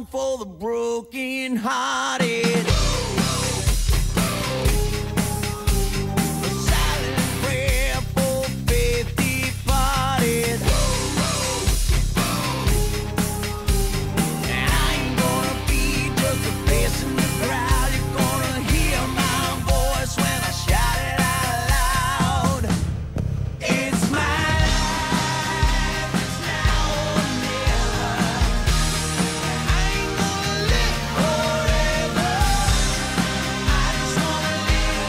song for the broken hearted. A silent prayer for faith departed. And I ain't gonna be just a face in the crowd. You're gonna hear my voice when I shout it out loud. It's my life, it's now or never. I ain't gonna live forever. I just wanna live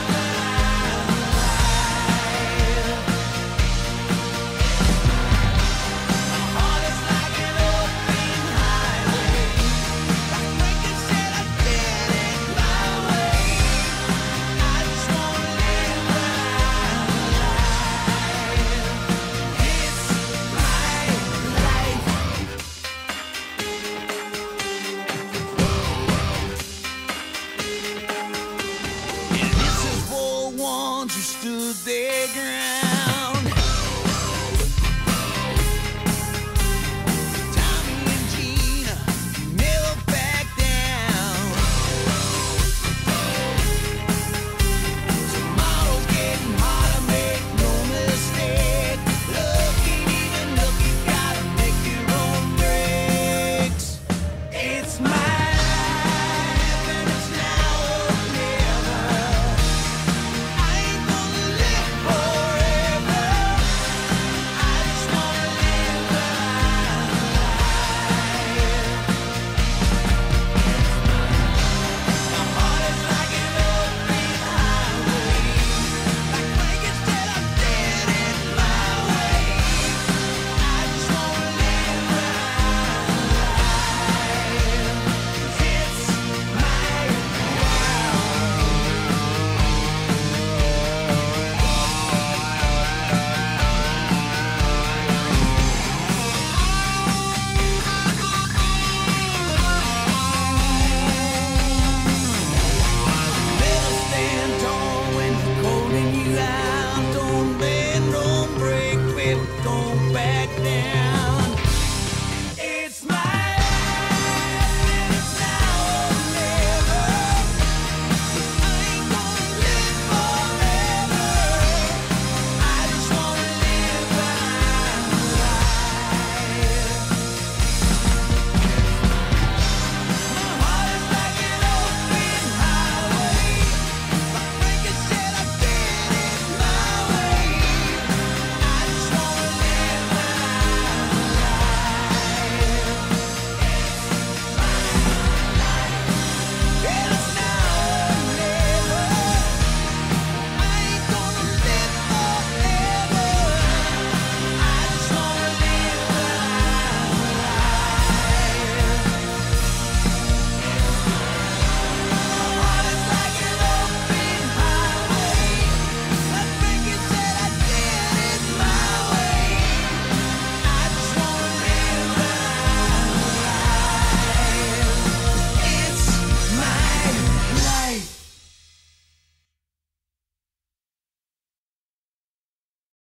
my heart is like an open highway. Like Lincoln said, I did it my way. I just wanna live It's my life. And this is for ones who stood their ground.